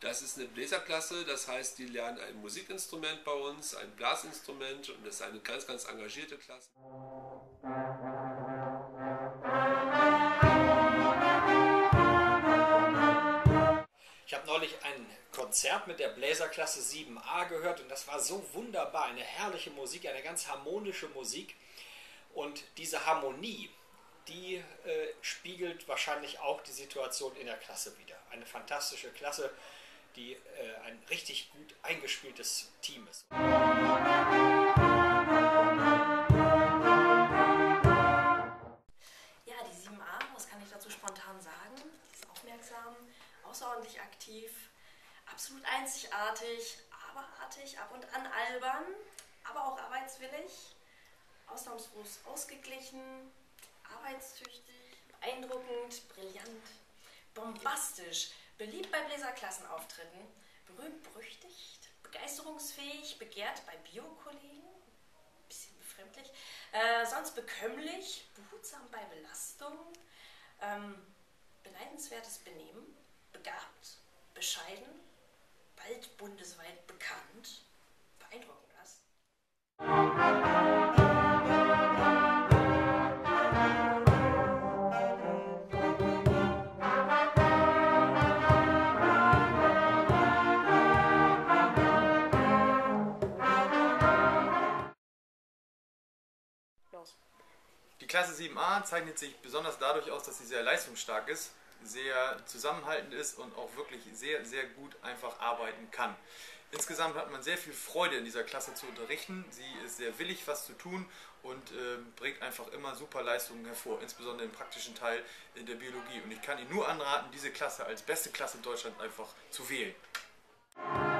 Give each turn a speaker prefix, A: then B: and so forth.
A: Das ist eine Bläserklasse, das heißt, die lernen ein Musikinstrument bei uns, ein Blasinstrument, und das ist eine ganz, ganz engagierte Klasse.
B: Ich habe neulich ein Konzert mit der Bläserklasse 7a gehört und das war so wunderbar, eine herrliche Musik, eine ganz harmonische Musik, und diese Harmonie, die spiegelt wahrscheinlich auch die Situation in der Klasse wider. Eine fantastische Klasse, die ein richtig gut eingespieltes Team ist.
C: Ja, die 7a, was kann ich dazu spontan sagen? Die ist aufmerksam, außerordentlich aktiv, absolut einzigartig, aberartig, ab und an albern, aber auch arbeitswillig, ausnahmslos ausgeglichen, arbeitstüchtig, beeindruckend, brillant, bombastisch, beliebt bei Bläserklassenauftritten, berühmt-berüchtigt, begeisterungsfähig, begehrt bei Bio-Kollegen, bisschen befremdlich, sonst bekömmlich, behutsam bei Belastung, beneidenswertes Benehmen, begabt, bescheiden, bald bundesweit bekannt, beeindruckend das.
D: Die Klasse 7a zeichnet sich besonders dadurch aus, dass sie sehr leistungsstark ist, sehr zusammenhaltend ist und auch wirklich sehr, sehr gut einfach arbeiten kann. Insgesamt hat man sehr viel Freude in dieser Klasse zu unterrichten. Sie ist sehr willig, was zu tun, und bringt einfach immer super Leistungen hervor, insbesondere im praktischen Teil in der Biologie. Und ich kann Ihnen nur anraten, diese Klasse als beste Klasse in Deutschland einfach zu wählen.